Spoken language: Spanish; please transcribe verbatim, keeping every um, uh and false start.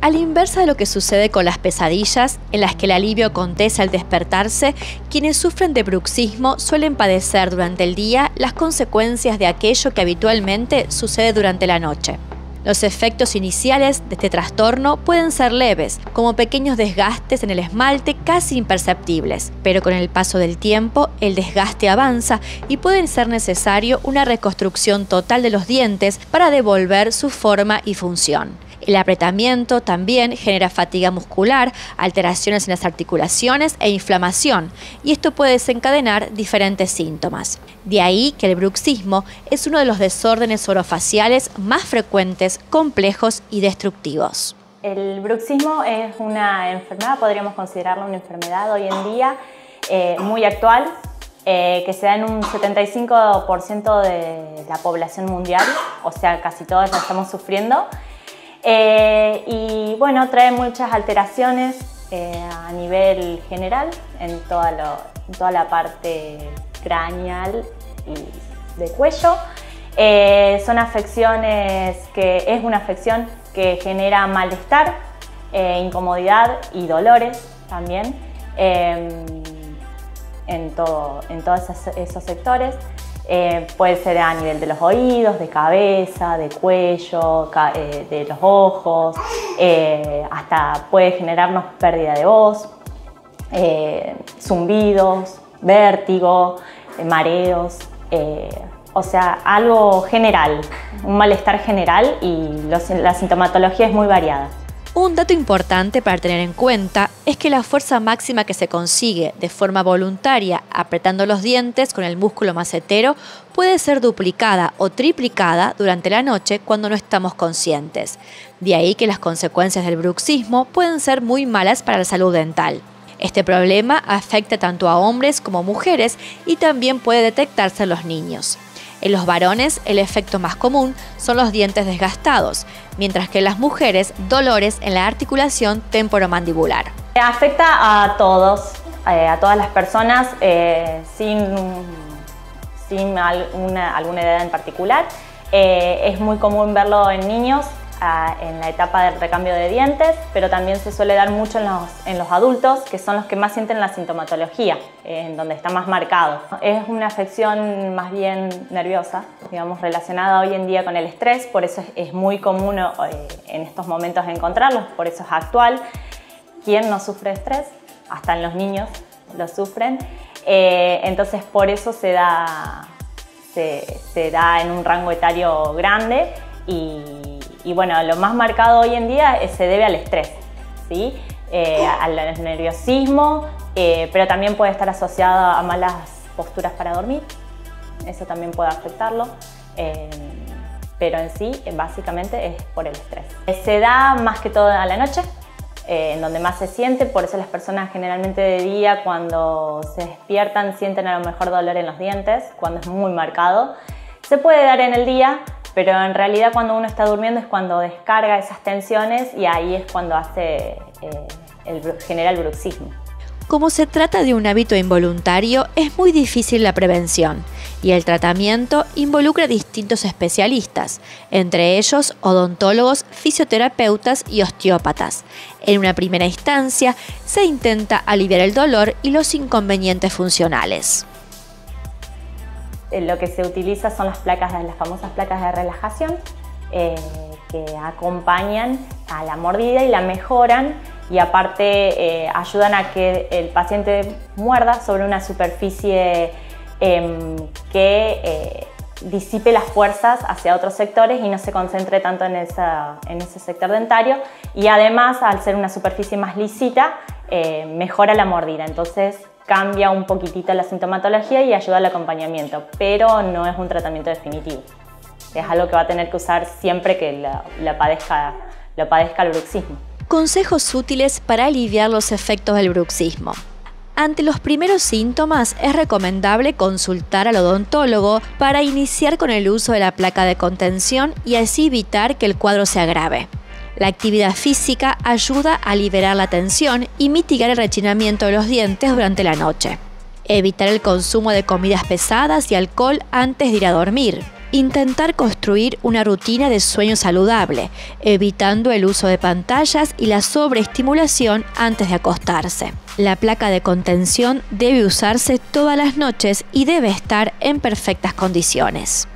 A la inversa de lo que sucede con las pesadillas, en las que el alivio acontece al despertarse, quienes sufren de bruxismo suelen padecer durante el día las consecuencias de aquello que habitualmente sucede durante la noche. Los efectos iniciales de este trastorno pueden ser leves, como pequeños desgastes en el esmalte casi imperceptibles, pero con el paso del tiempo el desgaste avanza y puede ser necesario una reconstrucción total de los dientes para devolver su forma y función. El apretamiento también genera fatiga muscular, alteraciones en las articulaciones e inflamación, y esto puede desencadenar diferentes síntomas. De ahí que el bruxismo es uno de los desórdenes orofaciales más frecuentes, complejos y destructivos. El bruxismo es una enfermedad, podríamos considerarlo una enfermedad hoy en día eh, muy actual, eh, que se da en un setenta y cinco por ciento de la población mundial, o sea, casi todos la estamos sufriendo. Eh, y bueno, trae muchas alteraciones eh, a nivel general en toda, lo, en toda la parte craneal y de cuello. Eh, son afecciones que es una afección que genera malestar, eh, incomodidad y dolores también eh, en, todo, en todos esos, esos sectores. Eh, puede ser a nivel de los oídos, de cabeza, de cuello, ca eh, de los ojos, eh, hasta puede generarnos pérdida de voz, eh, zumbidos, vértigo, eh, mareos, eh, o sea, algo general, un malestar general y los, la sintomatología es muy variada. Un dato importante para tener en cuenta es que la fuerza máxima que se consigue de forma voluntaria apretando los dientes con el músculo macetero puede ser duplicada o triplicada durante la noche cuando no estamos conscientes. De ahí que las consecuencias del bruxismo pueden ser muy malas para la salud dental. Este problema afecta tanto a hombres como mujeres y también puede detectarse en los niños. En los varones, el efecto más común son los dientes desgastados, mientras que en las mujeres, dolores en la articulación temporomandibular. Afecta a todos, eh, a todas las personas, eh, sin, sin alguna, alguna edad en particular. Eh, es muy común verlo en niños, en la etapa del recambio de dientes, pero también se suele dar mucho en los, en los adultos, que son los que más sienten la sintomatología, en donde está más marcado. Es una afección más bien nerviosa, digamos, relacionada hoy en día con el estrés, por eso es, es muy común eh, en estos momentos encontrarlos, por eso es actual. ¿Quién no sufre de estrés? Hasta en los niños lo sufren, eh, entonces por eso se da, se, se da en un rango etario grande y Y bueno, lo más marcado hoy en día es, se debe al estrés, ¿sí? eh, al nerviosismo, eh, pero también puede estar asociado a malas posturas para dormir, eso también puede afectarlo, eh, pero en sí, básicamente es por el estrés. Se da más que todo a la noche, eh, en donde más se siente, por eso las personas generalmente de día, cuando se despiertan, sienten a lo mejor dolor en los dientes, cuando es muy marcado. Se puede dar en el día, pero en realidad cuando uno está durmiendo es cuando descarga esas tensiones y ahí es cuando hace, eh, el, genera el bruxismo. Como se trata de un hábito involuntario, es muy difícil la prevención y el tratamiento involucra a distintos especialistas, entre ellos odontólogos, fisioterapeutas y osteópatas. En una primera instancia, se intenta aliviar el dolor y los inconvenientes funcionales. Lo que se utiliza son las placas, las famosas placas de relajación eh, que acompañan a la mordida y la mejoran y aparte eh, ayudan a que el paciente muerda sobre una superficie eh, que eh, disipe las fuerzas hacia otros sectores y no se concentre tanto en, esa, en ese sector dentario y además al ser una superficie más lisita eh, mejora la mordida. Entonces, cambia un poquitito la sintomatología y ayuda al acompañamiento, pero no es un tratamiento definitivo. Es algo que va a tener que usar siempre que lo, lo, padezca, lo padezca el bruxismo. Consejos útiles para aliviar los efectos del bruxismo. Ante los primeros síntomas es recomendable consultar al odontólogo para iniciar con el uso de la placa de contención y así evitar que el cuadro se agrave. La actividad física ayuda a liberar la tensión y mitigar el rechinamiento de los dientes durante la noche. Evitar el consumo de comidas pesadas y alcohol antes de ir a dormir. Intentar construir una rutina de sueño saludable, evitando el uso de pantallas y la sobreestimulación antes de acostarse. La placa de contención debe usarse todas las noches y debe estar en perfectas condiciones.